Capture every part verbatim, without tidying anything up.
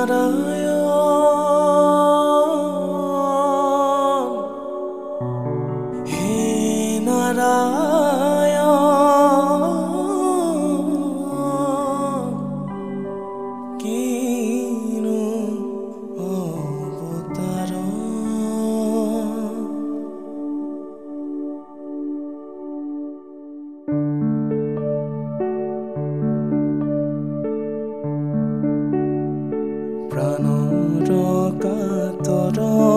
Narayan, He Narayan, Kinu Avataran. Pranor kator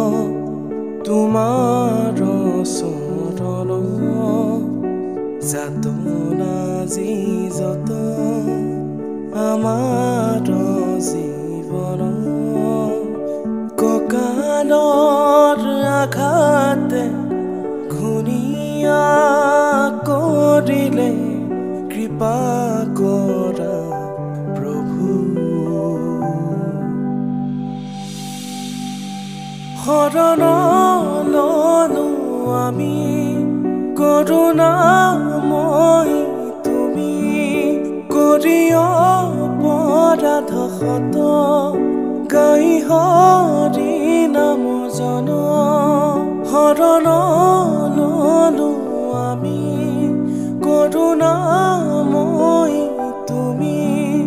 tumar soron jatona jijot amar jivon kokalor aghate ঘুনিয়া করিলে কৃপা কৰা প্ৰভু শৰণ ললো আমি করুণাময়ী তুমি কৰি অপৰাধ ক্ষত গাই হৰি নাম জন শৰণ ললো আমি করুণাময়ী তুমি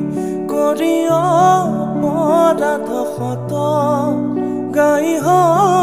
কৰি অপৰাধ ক্ষত গাই